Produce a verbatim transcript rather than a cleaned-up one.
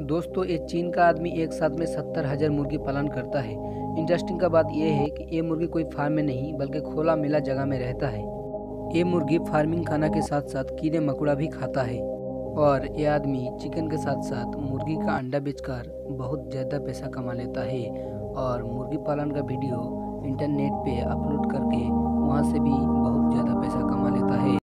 दोस्तों ये चीन का आदमी एक साथ में सत्तर हजार मुर्गी पालन करता है। इंटरेस्टिंग का बात यह है कि ये मुर्गी कोई फार्म में नहीं बल्कि खुला मेला जगह में रहता है। ये मुर्गी फार्मिंग खाना के साथ साथ कीड़े मकोड़ा भी खाता है और ये आदमी चिकन के साथ साथ मुर्गी का अंडा बेचकर बहुत ज़्यादा पैसा कमा लेता है और मुर्गी पालन का वीडियो इंटरनेट पे अपलोड करके वहाँ से भी बहुत ज़्यादा पैसा कमा लेता है।